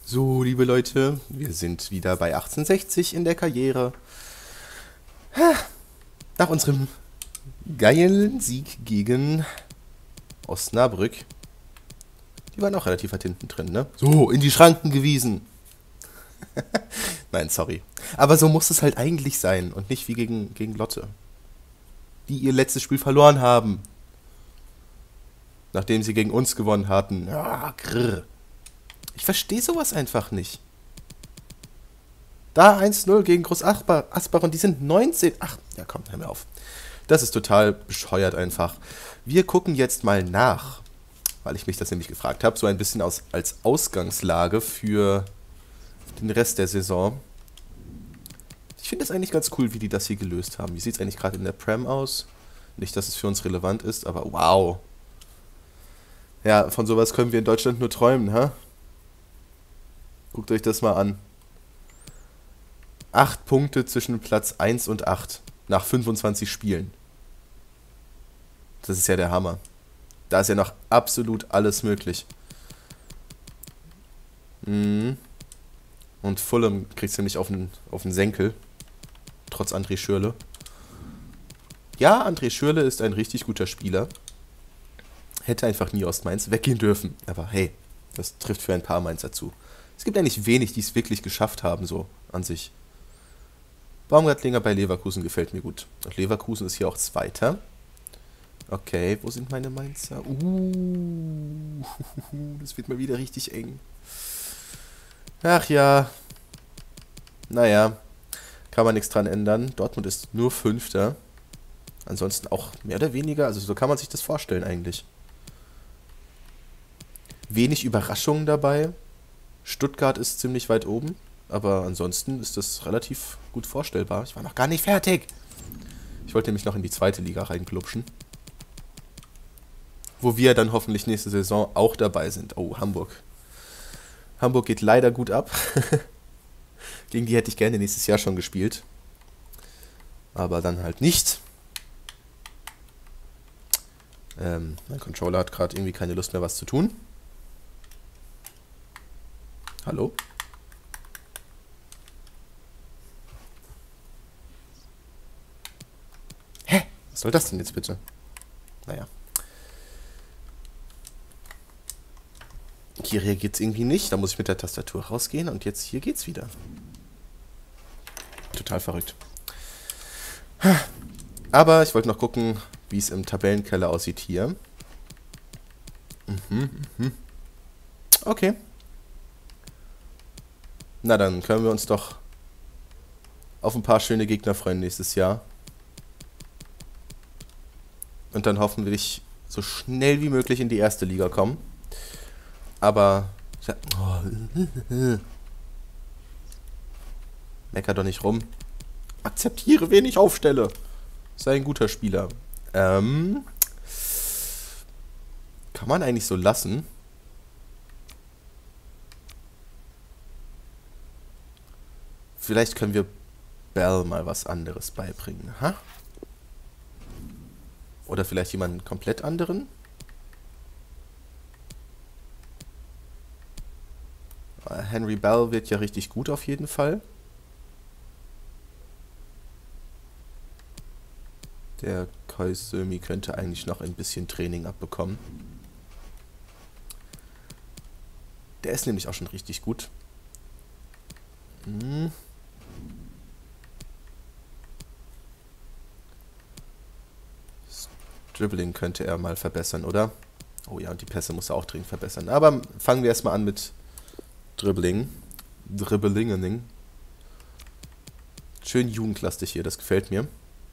So, liebe Leute, wir sind wieder bei 1860 in der Karriere. Nach unserem geilen Sieg gegen Osnabrück. Die waren auch relativ weit hinten drin, ne? So, in die Schranken gewiesen. Nein, sorry. Aber so muss es halt eigentlich sein und nicht wie gegen Lotte, die ihr letztes Spiel verloren haben, nachdem sie gegen uns gewonnen hatten. Ja, grrr. Ich verstehe sowas einfach nicht. Da 1-0 gegen Groß Asbach und die sind 19. Ach, ja komm, hör mir auf. Das ist total bescheuert einfach. Wir gucken jetzt mal nach, weil ich mich das nämlich gefragt habe, so ein bisschen als Ausgangslage für den Rest der Saison. Ich finde es eigentlich ganz cool, wie die das hier gelöst haben. Wie sieht es eigentlich gerade in der Prem aus? Nicht, dass es für uns relevant ist, aber wow. Ja, von sowas können wir in Deutschland nur träumen, hä? Guckt euch das mal an. 8 Punkte zwischen Platz 1 und 8 nach 25 Spielen. Das ist ja der Hammer. Da ist ja noch absolut alles möglich. Und Fulham kriegt es nämlich auf den Senkel. Trotz André Schürrle. Ja, André Schürrle ist ein richtig guter Spieler. Hätte einfach nie aus Mainz weggehen dürfen. Aber hey, das trifft für ein paar Mainzer zu. Es gibt eigentlich wenig, die es wirklich geschafft haben, so an sich. Baumgartlinger bei Leverkusen gefällt mir gut. Und Leverkusen ist hier auch Zweiter. Okay, wo sind meine Mainzer? Das wird mal wieder richtig eng. Ach ja. Naja, kann man nichts dran ändern. Dortmund ist nur Fünfter. Ansonsten auch mehr oder weniger, also so kann man sich das vorstellen eigentlich. Wenig Überraschungen dabei. Stuttgart ist ziemlich weit oben. Aber ansonsten ist das relativ gut vorstellbar. Ich war noch gar nicht fertig. Ich wollte nämlich noch in die zweite Liga reinklupschen. Wo wir dann hoffentlich nächste Saison auch dabei sind. Oh, Hamburg. Hamburg geht leider gut ab. Gegen die hätte ich gerne nächstes Jahr schon gespielt. Aber dann halt nicht. Mein Controller hat gerade irgendwie keine Lust mehr, was zu tun. Hallo? Was soll das denn jetzt bitte? Naja. Hier reagiert es irgendwie nicht. Da muss ich mit der Tastatur rausgehen. Und jetzt hier geht's wieder. Total verrückt. Aber ich wollte noch gucken, wie es im Tabellenkeller aussieht hier. Okay. Na, dann können wir uns doch auf ein paar schöne Gegner freuen nächstes Jahr. Und dann hoffentlich so schnell wie möglich in die erste Liga kommen. Aber... Mecker doch nicht rum. Akzeptiere, wen ich aufstelle. Sei ein guter Spieler. Kann man eigentlich so lassen? Vielleicht können wir Bell mal was anderes beibringen, ha? Oder vielleicht jemanden komplett anderen? Henry Bell wird ja richtig gut auf jeden Fall. Der Koizumi könnte eigentlich noch ein bisschen Training abbekommen. Der ist nämlich auch schon richtig gut. Dribbling könnte er mal verbessern, oder? Oh ja, und die Pässe muss er auch dringend verbessern. Aber fangen wir erstmal an mit Dribbling. Dribblingening. Schön jugendlastig hier, das gefällt mir.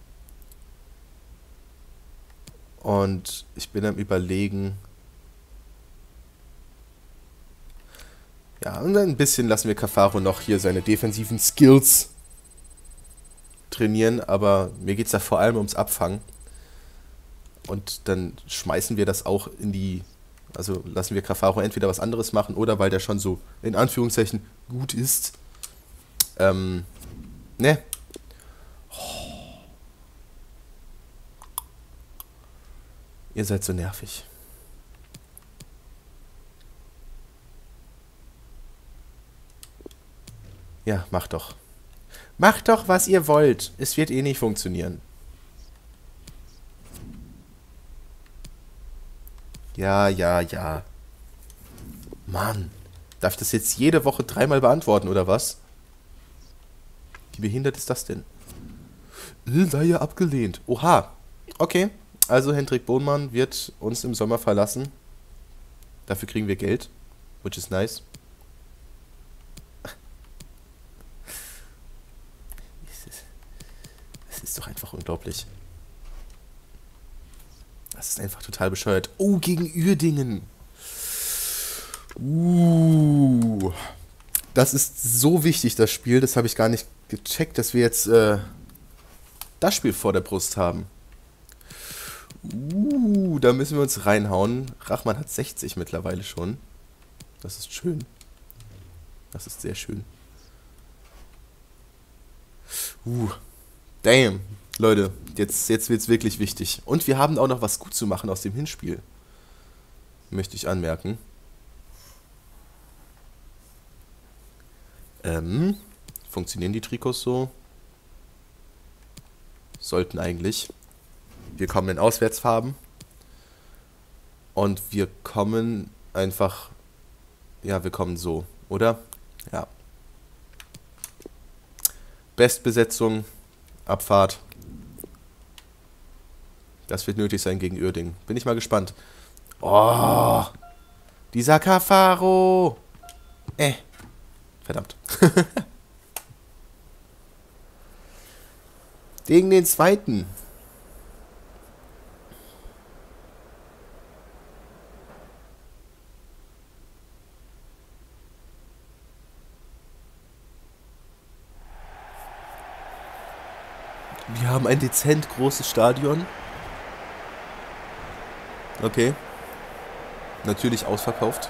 Und ich bin am Überlegen. Ja, und ein bisschen lassen wir Cafaro noch hier seine defensiven Skills trainieren, aber mir geht es da vor allem ums Abfangen. Und dann schmeißen wir das auch in die... Also lassen wir Cafaro entweder was anderes machen oder weil der schon so in Anführungszeichen gut ist. Ne? Ihr seid so nervig. Ja, macht doch. Macht doch, was ihr wollt. Es wird eh nicht funktionieren. Ja, ja, ja. Mann. Darf ich das jetzt jede Woche 3-mal beantworten, oder was? Wie behindert ist das denn? Leihe abgelehnt. Oha. Okay. Also Hendrik Bohnmann wird uns im Sommer verlassen. Dafür kriegen wir Geld. Which is nice. Es ist doch einfach unglaublich. Das ist einfach total bescheuert. Oh, gegen Uerdingen. Das ist so wichtig, das Spiel. Das habe ich gar nicht gecheckt, dass wir jetzt das Spiel vor der Brust haben. Da müssen wir uns reinhauen. Rachmann hat 60 mittlerweile schon. Das ist schön. Das ist sehr schön. Damn. Leute, jetzt wird es wirklich wichtig. Und wir haben auch noch was gut zu machen aus dem Hinspiel. Möchte ich anmerken. Funktionieren die Trikots so? Sollten eigentlich. Wir kommen in Auswärtsfarben. Und wir kommen einfach... Ja, wir kommen so, oder? Ja. Bestbesetzung, Abfahrt. Das wird nötig sein gegen Uerdingen. Bin ich mal gespannt. Oh, dieser Cafaro. Verdammt. Gegen den zweiten. Wir haben ein dezent großes Stadion. Okay. Natürlich ausverkauft.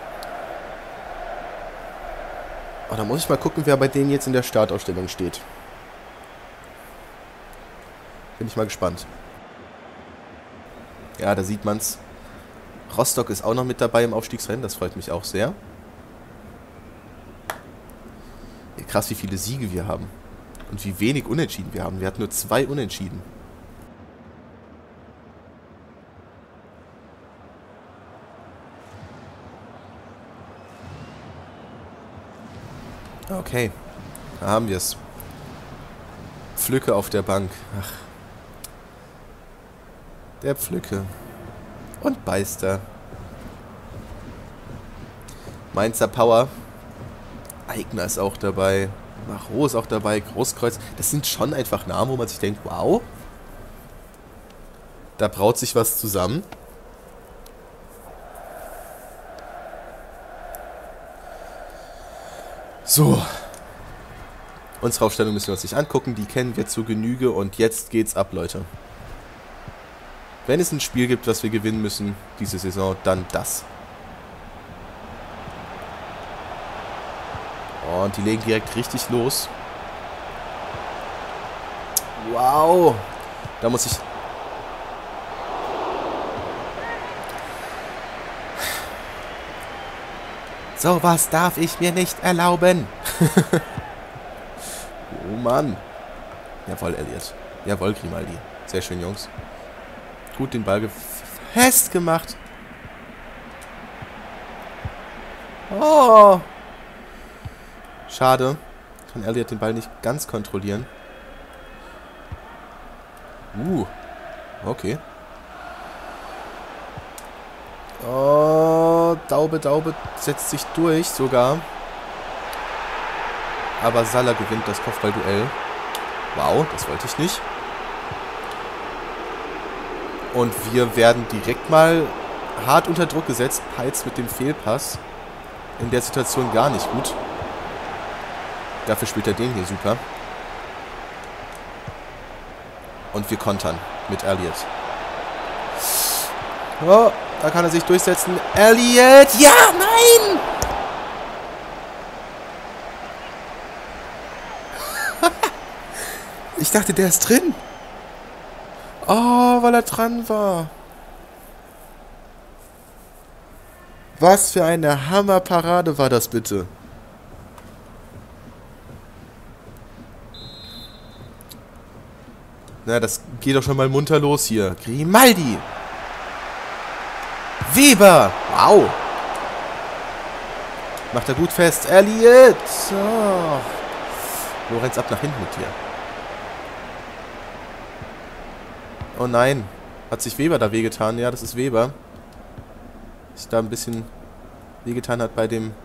Oh, da muss ich mal gucken, wer bei denen jetzt in der Startausstellung steht. Bin ich mal gespannt. Ja, da sieht man's. Rostock ist auch noch mit dabei im Aufstiegsrennen. Das freut mich auch sehr. Ja, krass, wie viele Siege wir haben. Und wie wenig Unentschieden wir haben. Wir hatten nur 2 Unentschieden. Okay, da haben wir es. Pflücke auf der Bank. Ach. Der Pflücke. Und Beister. Mainzer Power. Eigner ist auch dabei. Maro ist auch dabei. Großkreuz. Das sind schon einfach Namen, wo man sich denkt, wow. Da braut sich was zusammen. So. Unsere Aufstellung müssen wir uns nicht angucken. Die kennen wir zu Genüge. Und jetzt geht's ab, Leute. Wenn es ein Spiel gibt, was wir gewinnen müssen, diese Saison, dann das. Und die legen direkt richtig los. Wow. Da muss ich... So was darf ich mir nicht erlauben. Oh Mann. Jawohl, Elliot. Jawohl, Grimaldi. Sehr schön, Jungs. Gut den Ball festgemacht. Oh. Schade. Kann Elliot den Ball nicht ganz kontrollieren. Okay. Oh, Daube setzt sich durch sogar. Aber Salah gewinnt das Kopfballduell. Wow, das wollte ich nicht. Und wir werden direkt mal hart unter Druck gesetzt. Peitz mit dem Fehlpass. In der Situation gar nicht gut. Dafür spielt er den hier super. Und wir kontern mit Elliot. Oh, da kann er sich durchsetzen. Elliot! Ja, nein! Ich dachte, der ist drin. Oh, weil er dran war. Was für eine Hammerparade war das bitte. Na, das geht doch schon mal munter los hier. Grimaldi. Weber. Wow. Macht er gut fest. Elliot. Oh. Lorenz, ab nach hinten mit dir. Oh nein. Hat sich Weber da wehgetan? Ja, das ist Weber. Sich da ein bisschen wehgetan hat bei dem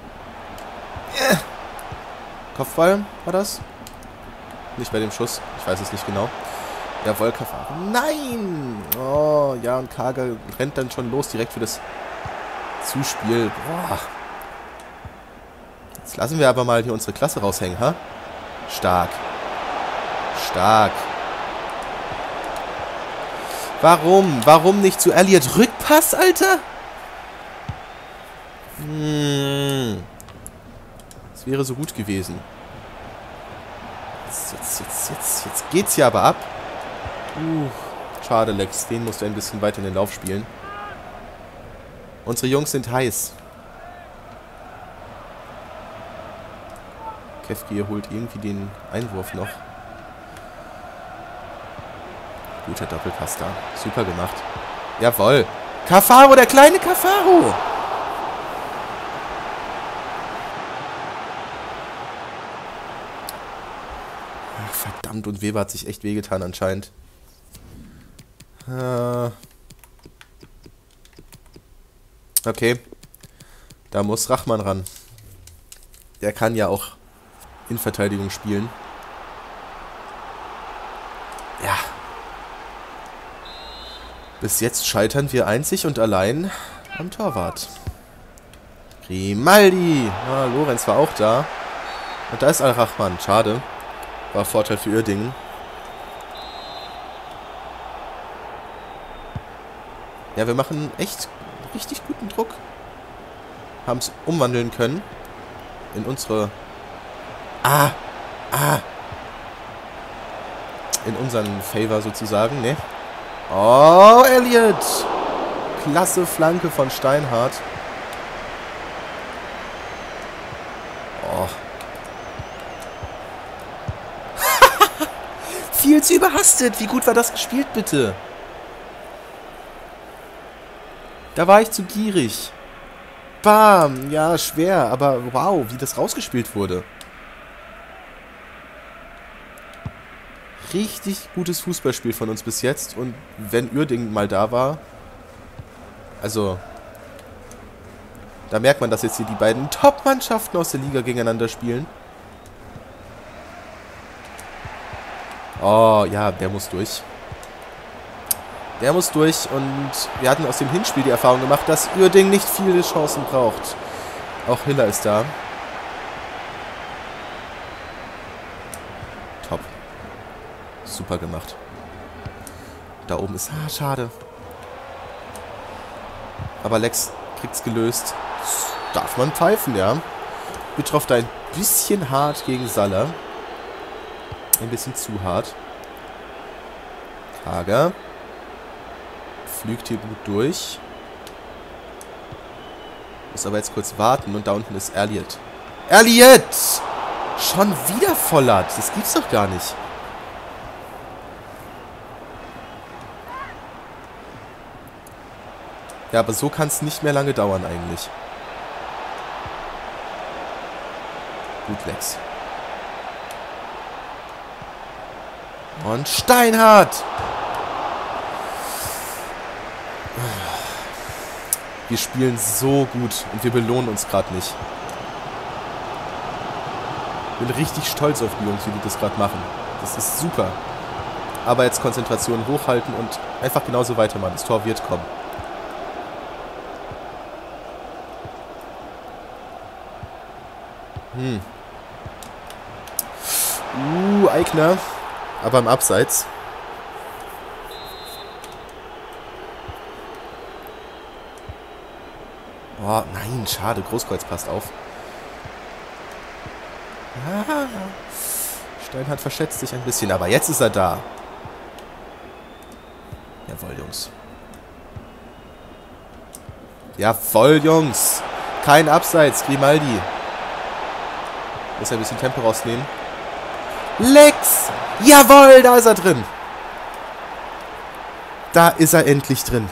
Kopfball, war das? Nicht bei dem Schuss. Ich weiß es nicht genau. Jawohl, Kaffar. Nein! Oh, ja, und Kager rennt dann schon los direkt für das Zuspiel. Boah. Jetzt lassen wir aber mal hier unsere Klasse raushängen, ha? Stark. Stark. Warum? Warum nicht zu Elliot? Rückpass, Alter? Das wäre so gut gewesen. Jetzt geht's hier aber ab. Schade, Lex. Den musst du ein bisschen weiter in den Lauf spielen. Unsere Jungs sind heiß. Kefki holt irgendwie den Einwurf noch. Guter Doppelpass da. Super gemacht. Jawohl. Cafaro, der kleine Cafaro. Ach, verdammt, und Weber hat sich echt wehgetan anscheinend. Okay. Da muss Rachmann ran. Der kann ja auch in Verteidigung spielen. Ja. Bis jetzt scheitern wir einzig und allein am Torwart. Grimaldi. Ah, Lorenz war auch da. Und da ist Al-Rachman. Schade. War Vorteil für Uerdingen. Ja, wir machen echt richtig guten Druck. Haben es umwandeln können. In unsere... In unseren Favor sozusagen, ne? Oh, Elliot! Klasse Flanke von Steinhardt. Oh. Viel zu überhastet. Wie gut war das gespielt, bitte? Da war ich zu gierig. Bam! Ja, schwer, aber wow, wie das rausgespielt wurde. Richtig gutes Fußballspiel von uns bis jetzt. Und wenn Uerdingen mal da war... Also... Da merkt man, dass jetzt hier die beiden Top-Mannschaften aus der Liga gegeneinander spielen. Oh, ja, der muss durch. Der muss durch. Und wir hatten aus dem Hinspiel die Erfahrung gemacht, dass Uerdingen nicht viele Chancen braucht. Auch Hiller ist da. Top. Super gemacht. Da oben ist... schade. Aber Lex kriegt's gelöst. Darf man pfeifen, ja. Betroff da ein bisschen hart gegen Saller. Ein bisschen zu hart. Kager. Flügt hier gut durch. Muss aber jetzt kurz warten. Und da unten ist Elliot. Elliot! Schon wieder Vollert. Das gibt's doch gar nicht. Ja, aber so kann es nicht mehr lange dauern eigentlich. Gut, Lex. Und Steinhardt! Wir spielen so gut und wir belohnen uns gerade nicht. Ich bin richtig stolz auf die Jungs, wie die das gerade machen. Das ist super. Aber jetzt Konzentration hochhalten und einfach genauso weitermachen. Das Tor wird kommen. Eigner. Aber im Abseits. Oh, nein, schade. Großkreuz passt auf. Steinhardt verschätzt sich ein bisschen, aber jetzt ist er da. Jawohl, Jungs. Jawohl, Jungs. Kein Abseits. Grimaldi. Muss ein bisschen Tempo rausnehmen. Lex! Jawohl, da ist er drin. Da ist er endlich drin.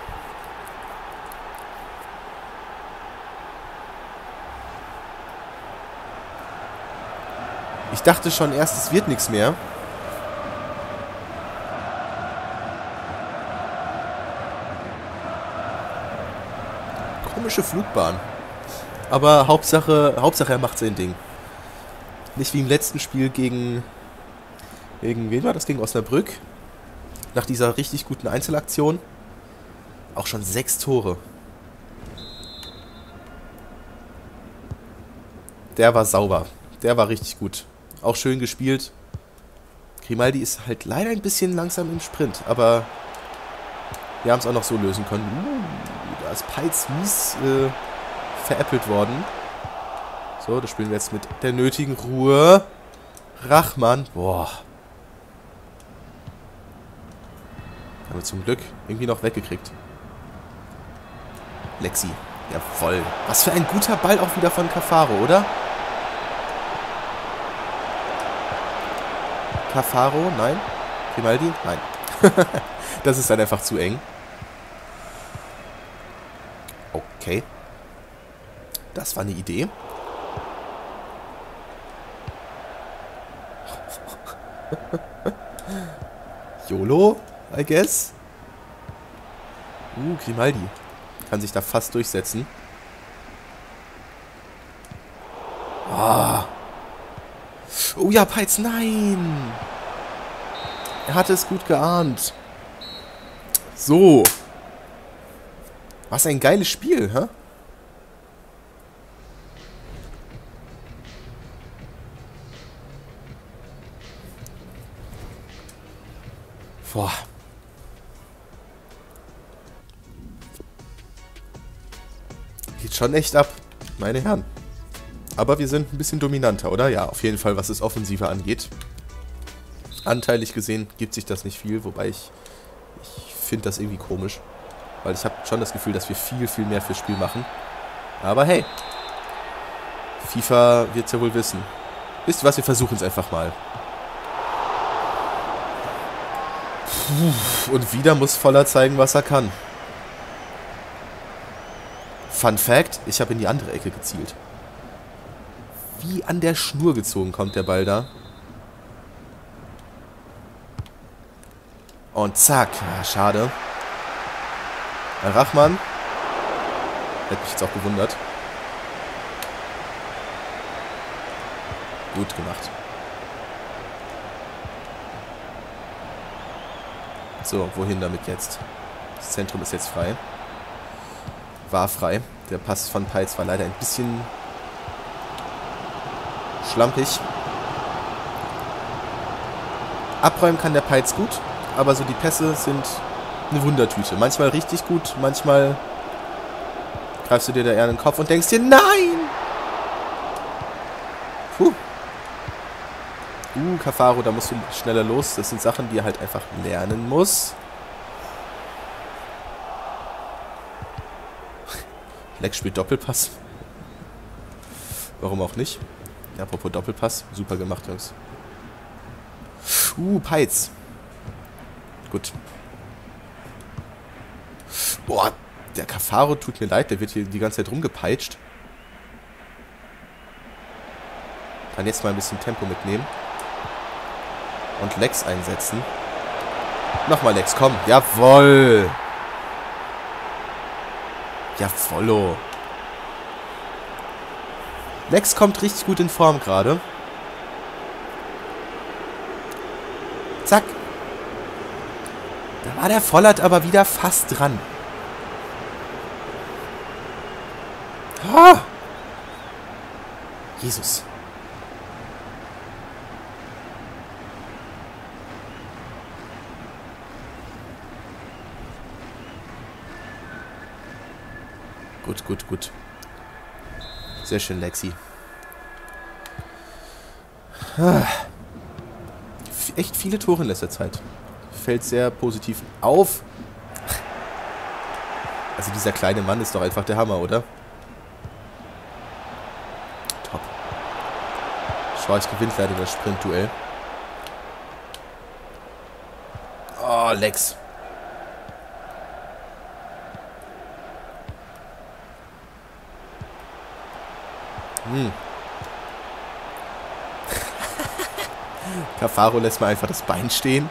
Ich dachte schon erst, es wird nichts mehr. Komische Flugbahn. Aber Hauptsache er macht sein Ding. Nicht wie im letzten Spiel gegen wen war das? Gegen Osnabrück. Nach dieser richtig guten Einzelaktion. Auch schon 6 Tore. Der war sauber. Der war richtig gut. Auch schön gespielt. Grimaldi ist halt leider ein bisschen langsam im Sprint, aber wir haben es auch noch so lösen können. Da ist Peitz mies veräppelt worden. So, das spielen wir jetzt mit der nötigen Ruhe. Rachmann. Boah. Haben wir zum Glück irgendwie noch weggekriegt. Lexi. Jawoll. Was für ein guter Ball auch wieder von Cafaro, oder? Cafaro? Nein. Grimaldi? Nein. Das ist dann einfach zu eng. Okay. Das war eine Idee. YOLO, I guess. Grimaldi. Kann sich da fast durchsetzen. Oh. Oh ja, Peitz, nein! Er hatte es gut geahnt. So. Was ein geiles Spiel, hä? Boah. Geht schon echt ab, meine Herren. Aber wir sind ein bisschen dominanter, oder? Ja, auf jeden Fall, was das Offensive angeht. Anteilig gesehen gibt sich das nicht viel, wobei ich finde das irgendwie komisch. Weil ich habe schon das Gefühl, dass wir viel, viel mehr fürs Spiel machen. Aber hey, FIFA wird es ja wohl wissen. Wisst ihr was, wir versuchen es einfach mal. Und wieder muss Voller zeigen, was er kann. Fun Fact, ich habe in die andere Ecke gezielt. Wie an der Schnur gezogen kommt der Ball da. Und zack. Ja, schade. Rachmann. Hätte mich jetzt auch gewundert. Gut gemacht. So, wohin damit jetzt? Das Zentrum ist jetzt frei. War frei. Der Pass von Peitz war leider ein bisschen schlampig. Abräumen kann der Peitz gut, aber so die Pässe sind eine Wundertüte. Manchmal richtig gut, manchmal greifst du dir da eher in den Kopf und denkst dir, nein! Puh. Cafaro, da musst du schneller los. Das sind Sachen, die er halt einfach lernen muss. Lex spielt Doppelpass. Warum auch nicht? Apropos Doppelpass. Super gemacht, Jungs. Peitz. Gut. Boah, der Cafaro tut mir leid. Der wird hier die ganze Zeit rumgepeitscht. Kann jetzt mal ein bisschen Tempo mitnehmen. Und Lex einsetzen. Nochmal Lex, komm. Jawoll. Jawollo. Lex kommt richtig gut in Form gerade. Zack. Da war der Vollert aber wieder fast dran. Ah. Jesus. Gut, gut, gut. Sehr schön, Lexi. Echt viele Tore in letzter Zeit. Fällt sehr positiv auf. Also dieser kleine Mann ist doch einfach der Hammer, oder? Top. Schwarz gewinnt leider das Sprintduell. Oh, Lex. Cafaro lässt mal einfach das Bein stehen.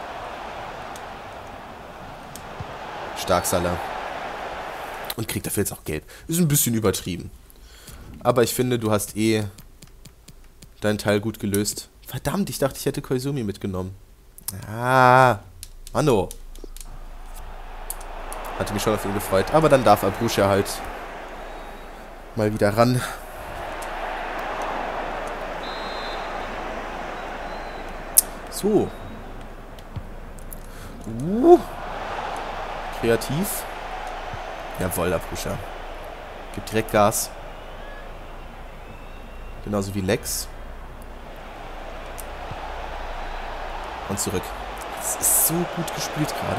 Stark, Salah. Und kriegt dafür jetzt auch Gelb. Ist ein bisschen übertrieben. Aber ich finde, du hast deinen Teil gut gelöst. Verdammt, ich dachte, ich hätte Koizumi mitgenommen. Ah, Mano. Hatte mich schon auf ihn gefreut. Aber dann darf Abrusha halt mal wieder ran. So. Kreativ. Jawohl, Abrusha. Gibt direkt Gas. Genauso wie Lex. Und zurück. Das ist so gut gespielt gerade.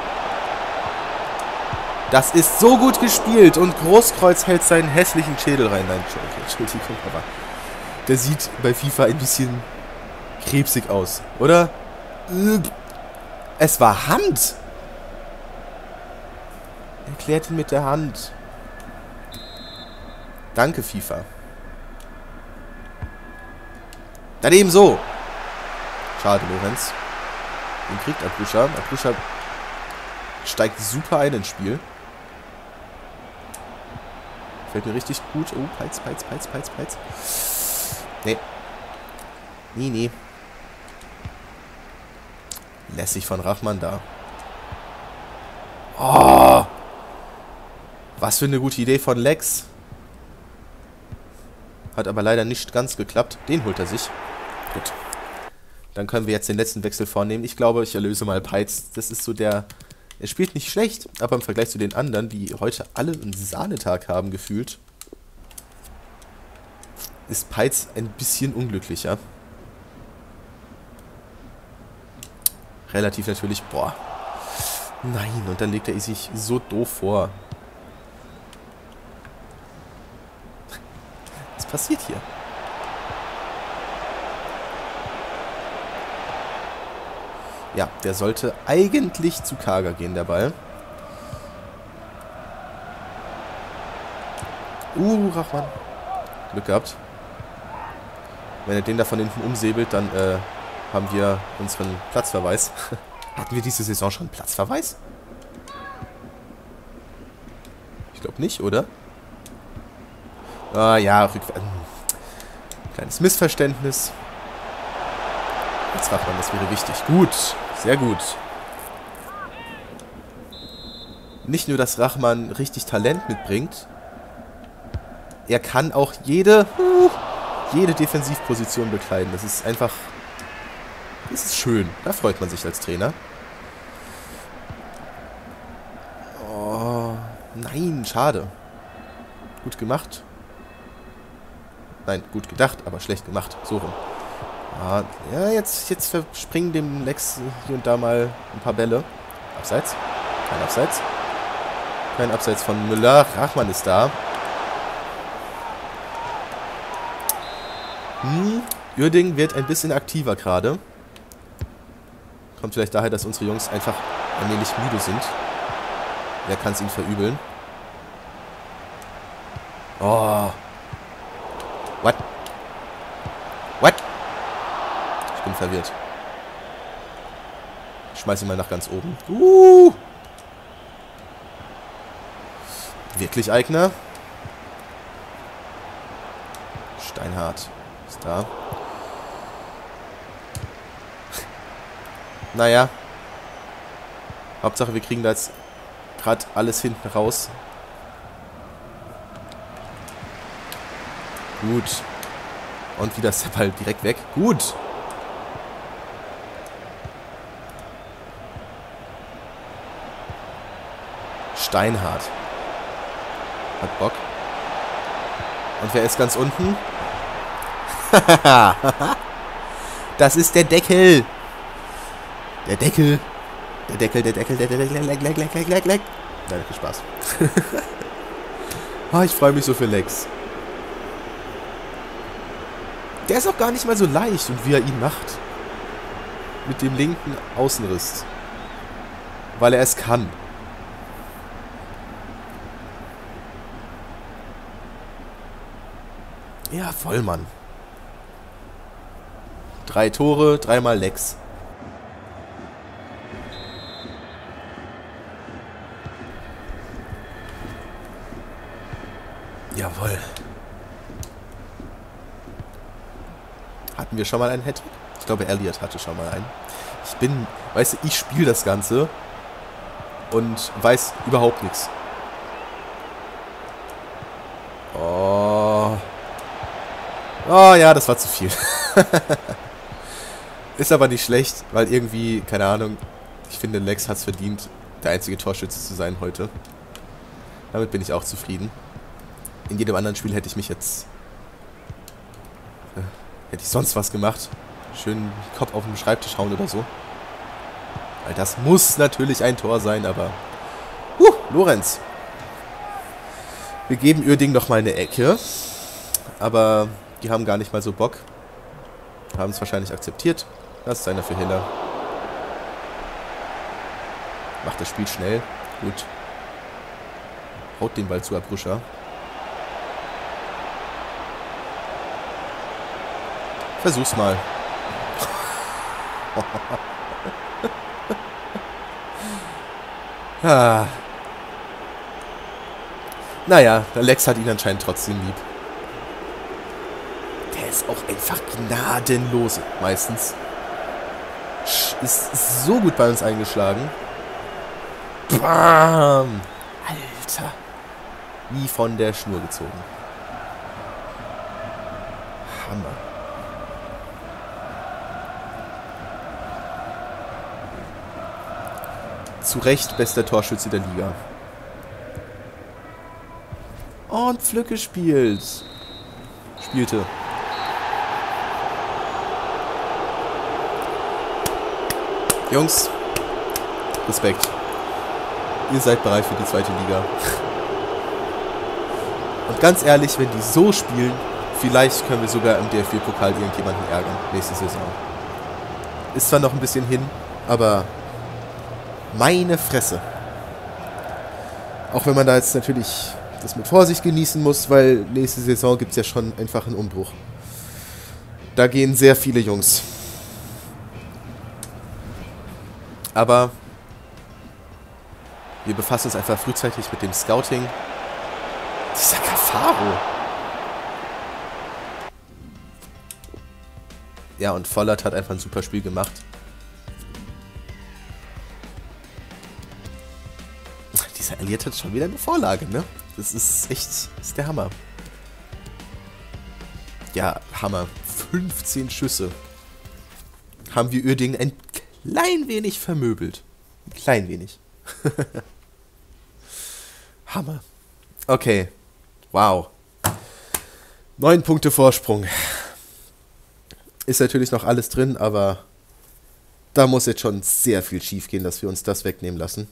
Das ist so gut gespielt. Und Großkreuz hält seinen hässlichen Schädel rein. Nein, Entschuldigung, aber der sieht bei FIFA ein bisschen krebsig aus, oder? Es war Hand. Erklärt ihn mit der Hand. Danke, FIFA. Dann eben so. Schade, Lorenz. Den kriegt Abrusha. Abrusha steigt super ein ins Spiel. Fällt mir richtig gut. Oh, Peitz. Nee. Lässig von Rachman da. Oh! Was für eine gute Idee von Lex. Hat aber leider nicht ganz geklappt. Den holt er sich. Gut. Dann können wir jetzt den letzten Wechsel vornehmen. Ich glaube, ich erlöse mal Peitz. Das ist so der... Er spielt nicht schlecht, aber im Vergleich zu den anderen, die heute alle einen Sahnetag haben, gefühlt, ist Peitz ein bisschen unglücklicher. Relativ natürlich, boah. Nein, und dann legt er sich so doof vor. Was passiert hier? Ja, der sollte eigentlich zu Kaga gehen, der Ball. Rachman. Glück gehabt. Wenn er den da von hinten umsäbelt, dann haben wir unseren Platzverweis. Hatten wir diese Saison schon einen Platzverweis? Ich glaube nicht, oder? Ah ja, kleines Missverständnis. Jetzt Rachman, das wäre wichtig. Gut, sehr gut. Nicht nur, dass Rachman richtig Talent mitbringt, er kann auch jede Defensivposition bekleiden. Das ist einfach... Das ist schön. Da freut man sich als Trainer. Oh, nein, schade. Gut gemacht. Nein, gut gedacht, aber schlecht gemacht. So rum. Ah, ja, jetzt verspringen dem Lex hier und da mal ein paar Bälle. Abseits. Kein Abseits. Kein Abseits von Müller. Rachman ist da. Uerdingen wird ein bisschen aktiver gerade. Kommt vielleicht daher, dass unsere Jungs einfach allmählich müde sind. Wer kann es ihnen verübeln? Oh. What? Ich bin verwirrt. Ich schmeiße ihn mal nach ganz oben. Wirklich, Eigner? Steinhardt ist da. Naja. Hauptsache, wir kriegen da jetzt gerade alles hinten raus. Gut. Und wieder ist der Ball direkt weg. Gut. Steinhardt. Hat Bock. Und wer ist ganz unten? Das ist der Deckel. Der Deckel. Nein, viel Spaß. Ich freue mich so für Lex. Der ist auch gar nicht mal so leicht. Und wie er ihn macht. Mit dem linken Außenriss. Weil er es kann. Ja, voll, Mann. 3 Tore, 3-mal Lecks. Jawohl. Hatten wir schon mal einen Hattrick? Ich glaube, Elliot hatte schon mal einen. Weißt du, ich spiele das Ganze und weiß überhaupt nichts. Oh. Oh ja, das war zu viel. Ist aber nicht schlecht, weil irgendwie, keine Ahnung, ich finde, Lex hat es verdient, der einzige Torschütze zu sein heute. Damit bin ich auch zufrieden. In jedem anderen Spiel hätte ich mich jetzt... hätte ich sonst was gemacht. Schön Kopf auf den Schreibtisch hauen oder so. Weil das muss natürlich ein Tor sein, aber... Lorenz. Wir geben Uerdingen nochmal eine Ecke. Aber die haben gar nicht mal so Bock. Haben es wahrscheinlich akzeptiert. Das ist einer für Hiller. Macht das Spiel schnell. Gut. Haut den Ball zu Abruscha. Versuch's mal. Naja, der Lex hat ihn anscheinend trotzdem lieb. Der ist auch einfach gnadenlos meistens. Ist so gut bei uns eingeschlagen. Bam! Alter. Wie von der Schnur gezogen. Hammer. Zu Recht bester Torschütze der Liga. Und Pflücke spielte. Jungs, Respekt. Ihr seid bereit für die zweite Liga. Und ganz ehrlich, wenn die so spielen, vielleicht können wir sogar im DFB-Pokal irgendjemanden ärgern nächste Saison. Ist zwar noch ein bisschen hin, aber meine Fresse. Auch wenn man da jetzt natürlich das mit Vorsicht genießen muss, weil nächste Saison gibt es ja schon einfach einen Umbruch. Da gehen sehr viele Jungs. Aber wir befassen uns einfach frühzeitig mit dem Scouting. Dieser Cafaro. Ja, und Vollert hat einfach ein super Spiel gemacht. Dieser Elliot hat schon wieder eine Vorlage, ne? Das ist echt, das ist der Hammer. Ja, Hammer. 15 Schüsse. Haben wir Uerdingen ein klein wenig vermöbelt. Ein klein wenig. Hammer. Okay. Wow. 9 Punkte Vorsprung. Ist natürlich noch alles drin, aber da muss jetzt schon sehr viel schief gehen, dass wir uns das wegnehmen lassen.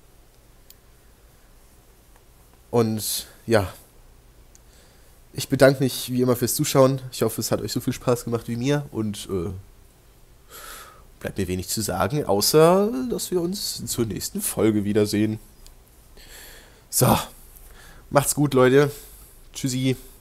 Und ja, ich bedanke mich wie immer fürs Zuschauen. Ich hoffe, es hat euch so viel Spaß gemacht wie mir. Und bleibt mir wenig zu sagen, außer dass wir uns zur nächsten Folge wiedersehen. So, macht's gut, Leute. Tschüssi.